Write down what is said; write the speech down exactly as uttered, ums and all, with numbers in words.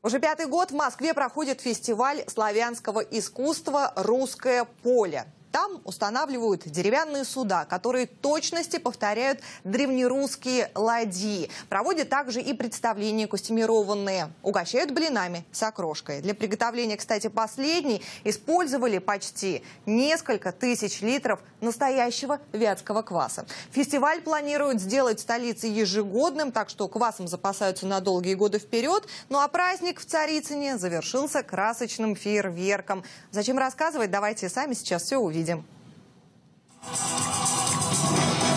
Уже пятый год в Москве проходит фестиваль славянского искусства «Русское поле». Там устанавливают деревянные суда, которые в точности повторяют древнерусские ладьи. Проводят также и представления костюмированные. Угощают блинами с окрошкой. Для приготовления, кстати, последней использовали почти несколько тысяч литров настоящего вятского кваса. Фестиваль планируют сделать в столице ежегодным, так что квасом запасаются на долгие годы вперед. Ну а праздник в Царицыне завершился красочным фейерверком. Зачем рассказывать? Давайте сами сейчас все увидим.